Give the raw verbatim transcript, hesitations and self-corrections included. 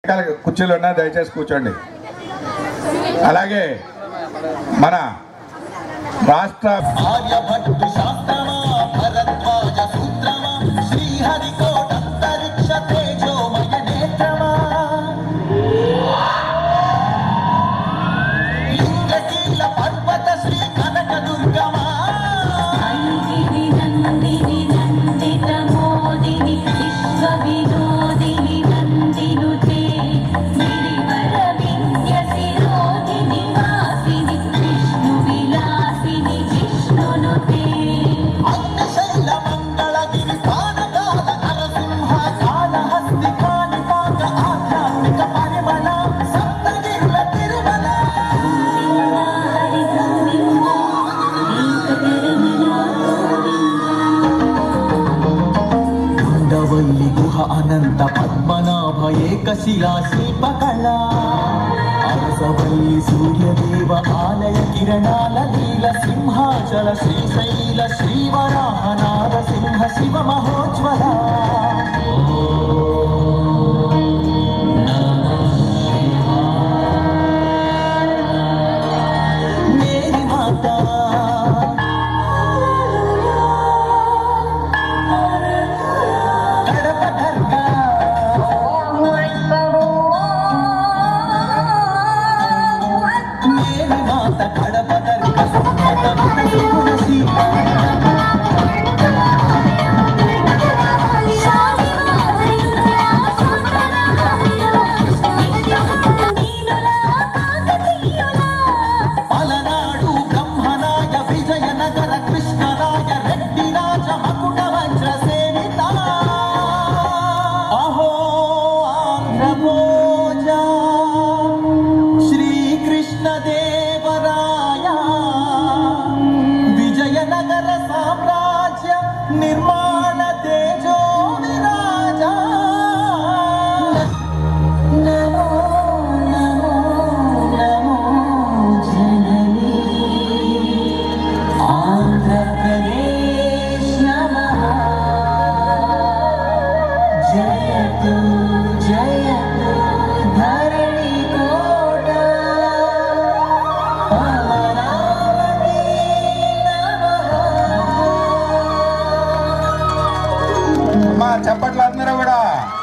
వెనకాల కుర్చీలు ఉన్నా దయచేసి కూర్చోండి. అలాగే మన రాష్ట్ర अनंत पद्मनाभ एकशिला शिल्पकला अरसवल्ली सूर्यदेव आलय किरणाल लील सिंहाचल श्रीशैल श्रीवराह नारसिंह शिव महोज्वला मेरी माता निर्माण तेजो विराजा नमो नमो नमो जननी आंध्र प्रदेश नमः जयतु जयतु धरणी कोटा చప్పట్లు అందరూ కూడా